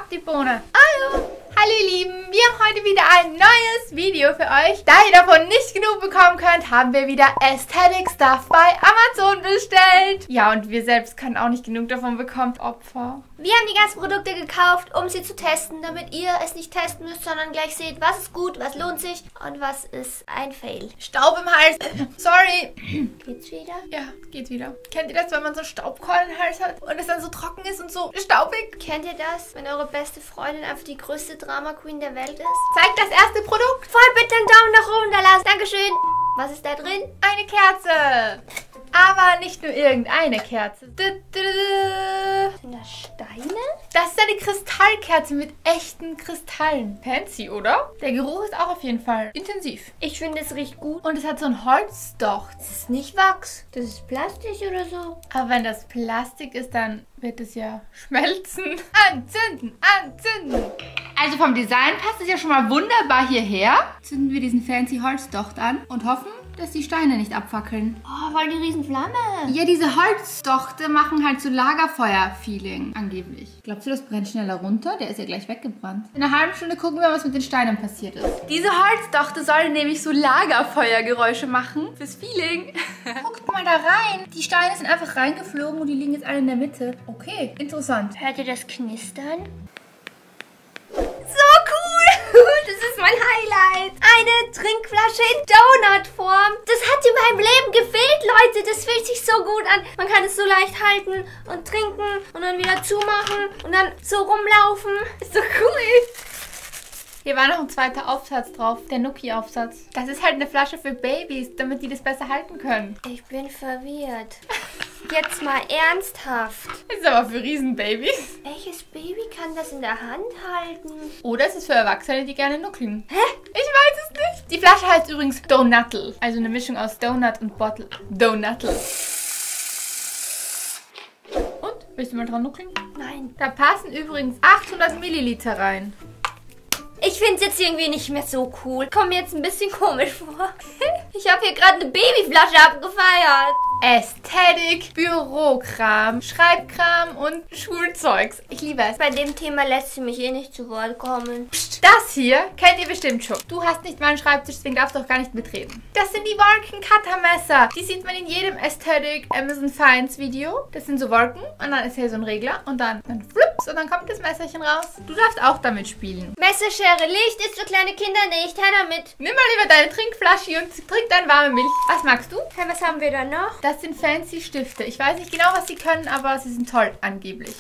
die Bohne. Hallo. Hallo ihr Lieben, wir haben heute wieder ein neues Video für euch. Da ihr davon nicht genug bekommen könnt, haben wir wieder Aesthetic Stuff bei Amazon bestellt. Ja, und wir selbst können auch nicht genug davon bekommen. Opfer. Wir haben die ganzen Produkte gekauft, um sie zu testen, damit ihr es nicht testen müsst, sondern gleich seht, was ist gut, was lohnt sich und was ist ein Fail. Staub im Hals. Sorry. Geht's wieder? Ja, geht wieder. Kennt ihr das, wenn man so Staubkollen im Hals hat und es dann so trocken ist und so staubig? Kennt ihr das, wenn eure beste Freundin einfach die größte Drama Queen der Welt ist? Zeigt das erste Produkt. Voll bitte einen Daumen nach oben da lassen. Dankeschön. Was ist da drin? Eine Kerze. Aber nicht nur irgendeine Kerze. Sind das Steine? Das ist eine Kristallkerze mit echten Kristallen. Fancy, oder? Der Geruch ist auch auf jeden Fall intensiv. Ich finde, es riecht gut. Und es hat so einen Holzdocht. Das ist nicht Wachs. Das ist Plastik oder so. Aber wenn das Plastik ist, dann wird es ja schmelzen. Anzünden, anzünden. Also vom Design passt es ja schon mal wunderbar hierher. Zünden wir diesen fancy Holzdocht an und hoffen, dass die Steine nicht abfackeln. Oh, voll die Riesenflamme. Ja, diese Holzdochte machen halt so Lagerfeuer-Feeling angeblich. Glaubst du, das brennt schneller runter? Der ist ja gleich weggebrannt. In einer halben Stunde gucken wir, was mit den Steinen passiert ist. Diese Holzdochte soll nämlich so Lagerfeuergeräusche machen. Fürs Feeling. Guckt mal da rein. Die Steine sind einfach reingeflogen und die liegen jetzt alle in der Mitte. Okay, interessant. Hört ihr das Knistern? So cool! Das ist mein Highlight. Eine Trinkflasche in Donutform. Das hat in meinem Leben gefehlt, Leute. Das fühlt sich so gut an. Man kann es so leicht halten und trinken und dann wieder zumachen und dann so rumlaufen. Ist so cool. Hier war noch ein zweiter Aufsatz drauf, der Nuki-Aufsatz. Das ist halt eine Flasche für Babys, damit die das besser halten können. Ich bin verwirrt. Jetzt mal ernsthaft. Das ist aber für Riesenbabys. Welches Baby kann das in der Hand halten? Oder es ist für Erwachsene, die gerne nuckeln. Hä? Ich weiß es nicht. Die Flasche heißt übrigens Donuttle. Also eine Mischung aus Donut und Bottle. Donuttle. Und? Willst du mal dran nuckeln? Nein. Da passen übrigens 800 Milliliter rein. Ich finde es jetzt irgendwie nicht mehr so cool. Kommt mir jetzt ein bisschen komisch vor. Ich habe hier gerade eine Babyflasche abgefeiert. Ästhetik, Bürokram, Schreibkram und Schulzeugs. Ich liebe es. Bei dem Thema lässt sie mich eh nicht zu Wort kommen. Psst, das hier kennt ihr bestimmt schon. Du hast nicht meinen Schreibtisch, deswegen darfst du auch gar nicht mitreden. Das sind die Wolkenkuttermesser. Die sieht man in jedem Ästhetik Amazon Finds Video. Das sind so Wolken und dann ist hier so ein Regler und dann flups und dann kommt das Messerchen raus. Du darfst auch damit spielen. Messerschere, Licht ist für kleine Kinder nicht. Her damit. Nimm mal lieber deine Trinkflasche und trink deine warme Milch. Was magst du? Hey, was haben wir da noch? Das sind fancy Stifte. Ich weiß nicht genau, was sie können, aber sie sind toll, angeblich.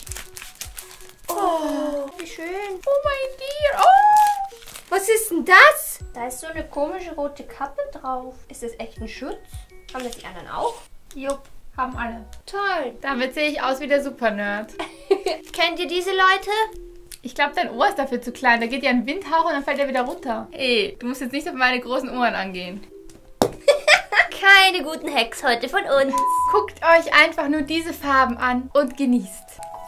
Oh, wie schön. Oh mein Dear. Oh. Was ist denn das? Da ist so eine komische rote Kappe drauf. Ist das echt ein Schutz? Haben das die anderen auch? Jupp, haben alle. Toll. Damit sehe ich aus wie der Super-Nerd. Kennt ihr diese Leute? Ich glaube, dein Ohr ist dafür zu klein. Da geht ja ein Windhauch und dann fällt er wieder runter. Hey, du musst jetzt nicht auf meine großen Ohren angehen. Keine guten Hacks heute von uns. Guckt euch einfach nur diese Farben an und genießt.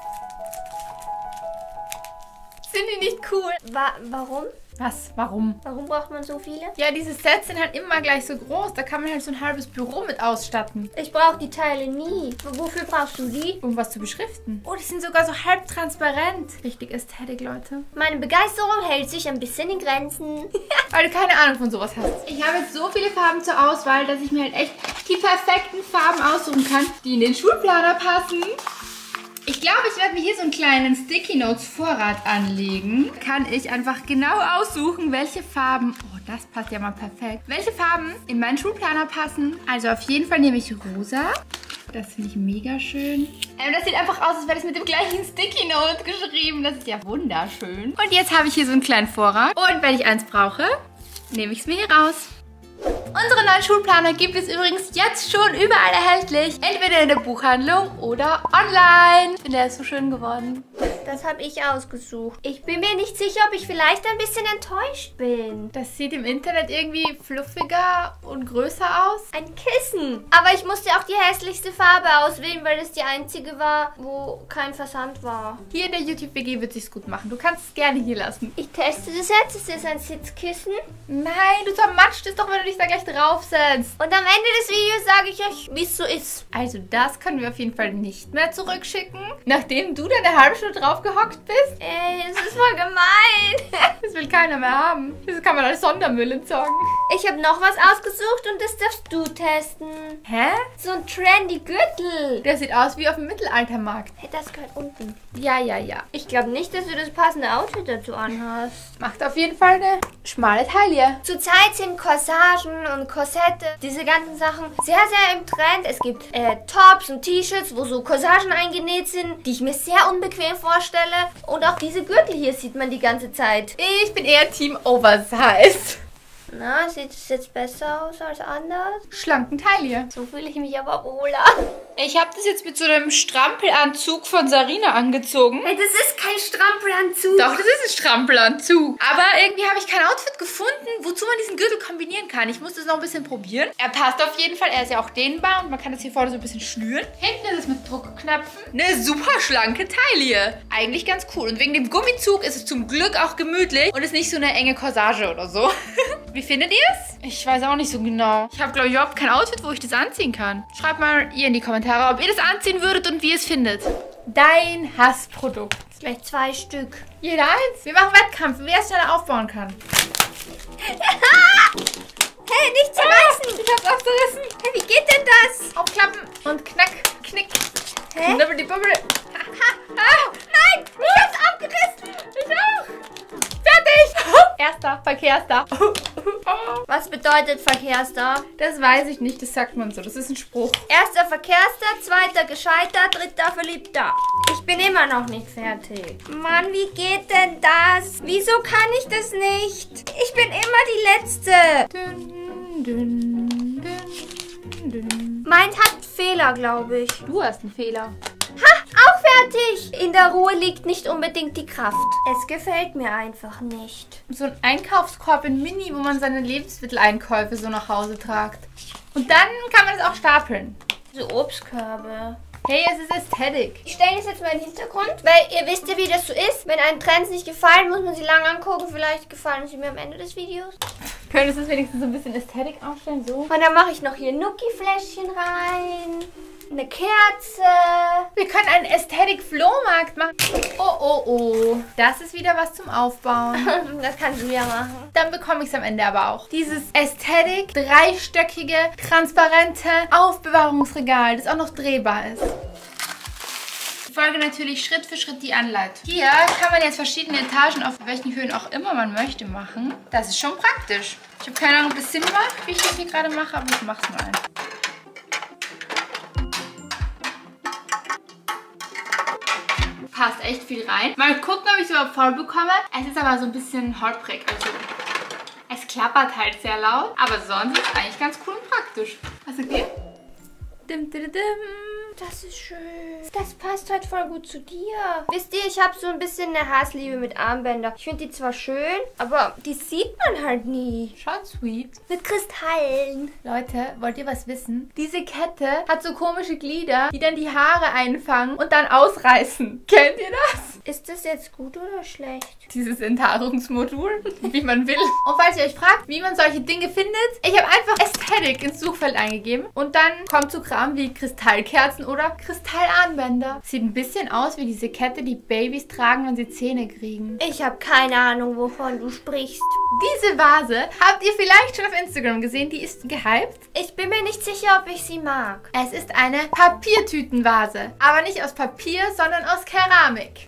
Sind die nicht cool? Warum? Was? Warum? Warum braucht man so viele? Ja, diese Sets sind halt immer gleich so groß. Da kann man halt so ein halbes Büro mit ausstatten. Ich brauche die Teile nie. Wofür brauchst du die? Um was zu beschriften. Oh, die sind sogar so halb transparent. Richtig Ästhetik, Leute. Meine Begeisterung hält sich ein bisschen in Grenzen. Weil du keine Ahnung von sowas hast. Ich habe jetzt so viele Farben zur Auswahl, dass ich mir halt echt die perfekten Farben aussuchen kann, die in den Schulplaner passen. Ich glaube, ich werde mir hier so einen kleinen Sticky Notes Vorrat anlegen. Kann ich einfach genau aussuchen, welche Farben, oh, das passt ja mal perfekt, welche Farben in meinen Schulplaner passen. Also auf jeden Fall nehme ich rosa. Das finde ich mega schön. Das sieht einfach aus, als wäre das mit dem gleichen Sticky Note geschrieben. Das ist ja wunderschön. Und jetzt habe ich hier so einen kleinen Vorrat. Und wenn ich eins brauche, nehme ich es mir hier raus. Unsere neuen Schulplaner gibt es übrigens jetzt schon überall erhältlich. Entweder in der Buchhandlung oder online. Ich finde, der ist so schön geworden. Das habe ich ausgesucht. Ich bin mir nicht sicher, ob ich vielleicht ein bisschen enttäuscht bin. Das sieht im Internet irgendwie fluffiger und größer aus. Ein Kissen. Aber ich musste auch die hässlichste Farbe auswählen, weil es die einzige war, wo kein Versand war. Hier in der YouTube-WG wird es sich gut machen. Du kannst es gerne hier lassen. Ich teste das jetzt. Ist das ein Sitzkissen? Nein, du zermatscht es doch, wenn du dich da gleich euch draufsetzt. Und am Ende des Videos sage ich euch, wie es so ist. Also das können wir auf jeden Fall nicht mehr zurückschicken, nachdem du da eine halbe Stunde drauf gehockt bist. Ey, es ist voll gemein. Das will keiner mehr haben. Das kann man als Sondermüll entsorgen. Ich habe noch was ausgesucht und das darfst du testen. Hä? So ein trendy Gürtel. Der sieht aus wie auf dem Mittelaltermarkt. Hey, das gehört unten. Ja, ja, ja. Ich glaube nicht, dass du das passende Outfit dazu anhast. Macht auf jeden Fall eine schmale Taille. Zurzeit sind Corsagen und Korsette, diese ganzen Sachen, sehr, sehr im Trend. Es gibt Tops und T-Shirts, wo so Corsagen eingenäht sind, die ich mir sehr unbequem vorstelle. Und auch diese Gürtel hier sieht man die ganze Zeit. Ich bin eher Team Oversize. Na, sieht es jetzt besser aus als anders? Schlanken Taille. So fühle ich mich aber wohler. Ich habe das jetzt mit so einem Strampelanzug von Sarina angezogen. Hey, das ist kein Strampelanzug. Doch, das ist ein Strampelanzug. Aber irgendwie habe ich kein Outfit gefunden, wozu man diesen Gürtel kombinieren kann. Ich muss das noch ein bisschen probieren. Er passt auf jeden Fall. Er ist ja auch dehnbar und man kann das hier vorne so ein bisschen schnüren. Hinten ist es mit Druckknöpfen. Eine super schlanke Taille. Eigentlich ganz cool. Und wegen dem Gummizug ist es zum Glück auch gemütlich und ist nicht so eine enge Corsage oder so. Wie findet ihr es? Ich weiß auch nicht so genau. Ich habe, glaube ich, überhaupt kein Outfit, wo ich das anziehen kann. Schreibt mal ihr in die Kommentare, ob ihr das anziehen würdet und wie ihr es findet. Dein Hassprodukt. Vielleicht 2 Stück. Jeder eins. Wir machen Wettkampf, wer es schneller aufbauen kann. Hey, nicht zerreißen. Ich hab's aufgerissen. Hey, wie geht denn das? Aufklappen und knack, knick. Hä? Knibbel die Bubbel. Nein, ich hab's abgerissen. Ich auch. Fertig. Erster, Verkehrster. Was bedeutet Verkehrster? Das weiß ich nicht, das sagt man so. Das ist ein Spruch. Erster Verkehrster, zweiter gescheitert, dritter verliebter. Ich bin immer noch nicht fertig. Mann, wie geht denn das? Wieso kann ich das nicht? Ich bin immer die Letzte. Dün, dün, dün, dün. Meins hat Fehler, glaube ich. Du hast einen Fehler. Ha, auch fertig. In der Ruhe liegt nicht unbedingt die Kraft. Es gefällt mir einfach nicht. So ein Einkaufskorb in Mini, wo man seine Lebensmitteleinkäufe so nach Hause tragt. Und dann kann man es auch stapeln. So Obstkörbe. Hey, es ist Ästhetik. Ich stelle das jetzt mal in den Hintergrund, weil ihr wisst ja, wie das so ist. Wenn einem Trends nicht gefallen, muss man sie lang angucken. Vielleicht gefallen sie mir am Ende des Videos. Könntest du es wenigstens so ein bisschen Ästhetik aufstellen? So. Und dann mache ich noch hier Nuki-Fläschchen rein. Eine Kerze. Wir können einen Ästhetik-Flohmarkt machen. Oh, oh, oh. Das ist wieder was zum Aufbauen. Das kannst du ja machen. Dann bekomme ich es am Ende aber auch. Dieses Ästhetik, dreistöckige, transparente Aufbewahrungsregal, das auch noch drehbar ist. Ich folge natürlich Schritt für Schritt die Anleitung. Hier kann man jetzt verschiedene Etagen auf welchen Höhen auch immer man möchte machen. Das ist schon praktisch. Ich habe keine Ahnung, ob das Sinn macht, wie ich das hier gerade mache, aber ich mache es mal. Passt echt viel rein. Mal gucken, ob ich es überhaupt voll bekomme. Es ist aber so ein bisschen holprig. Also es klappert halt sehr laut. Aber sonst ist es eigentlich ganz cool und praktisch. Was sagt ihr? Dim, dim, dim. Das ist schön. Das passt halt voll gut zu dir. Wisst ihr, ich habe so ein bisschen eine Hassliebe mit Armbändern. Ich finde die zwar schön, aber die sieht man halt nie. Schaut sweet. Mit Kristallen. Leute, wollt ihr was wissen? Diese Kette hat so komische Glieder, die dann die Haare einfangen und dann ausreißen. Kennt ihr das? Ist das jetzt gut oder schlecht? Dieses Enthaarungsmodul, wie man will. Und falls ihr euch fragt, wie man solche Dinge findet, ich habe einfach Ästhetik ins Suchfeld eingegeben und dann kommt so Kram wie Kristallkerzen oder Kristallarmbänder. Sieht ein bisschen aus wie diese Kette, die Babys tragen, wenn sie Zähne kriegen. Ich habe keine Ahnung, wovon du sprichst. Diese Vase habt ihr vielleicht schon auf Instagram gesehen, die ist gehypt. Ich bin mir nicht sicher, ob ich sie mag. Es ist eine Papiertütenvase, aber nicht aus Papier, sondern aus Keramik.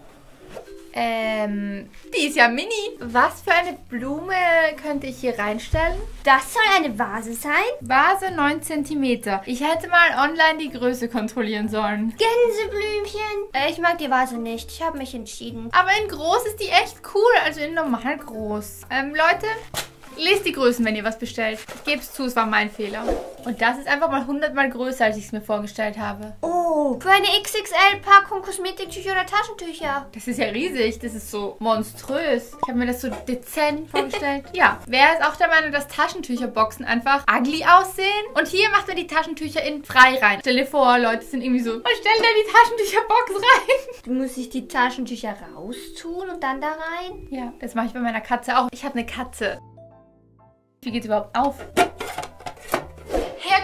Die ist ja mini. Was für eine Blume könnte ich hier reinstellen? Das soll eine Vase sein? Vase 9 cm. Ich hätte mal online die Größe kontrollieren sollen. Gänseblümchen. Ich mag die Vase nicht. Ich habe mich entschieden. Aber in groß ist die echt cool. Also in normal groß. Leute, lest die Größen, wenn ihr was bestellt. Ich gebe es zu, es war mein Fehler. Und das ist einfach mal 100-mal größer, als ich es mir vorgestellt habe. Oh, für eine XXL-Packung Kosmetiktücher oder Taschentücher. Das ist ja riesig. Das ist so monströs. Ich habe mir das so dezent vorgestellt. Ja, wer ist auch der Meinung, dass Taschentücherboxen einfach ugly aussehen? Und hier macht man die Taschentücher in frei rein. Stell dir vor, Leute sind irgendwie so, was stellen da die Taschentücherbox rein? Muss ich die Taschentücher raustun und dann da rein? Ja, das mache ich bei meiner Katze auch. Ich habe eine Katze. Wie geht's überhaupt auf?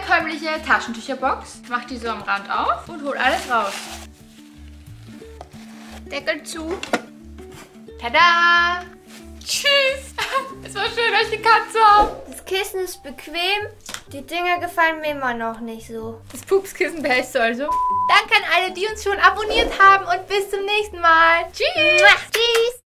herkömmliche Taschentücherbox. Mach die so am Rand auf und hol alles raus. Deckel zu. Tada! Tschüss! Es war schön, euch gekannt zu haben. Das Kissen ist bequem. Die Dinger gefallen mir immer noch nicht so. Das Pupskissen behältst du also. Danke an alle, die uns schon abonniert haben und bis zum nächsten Mal. Tschüss! Tschüss!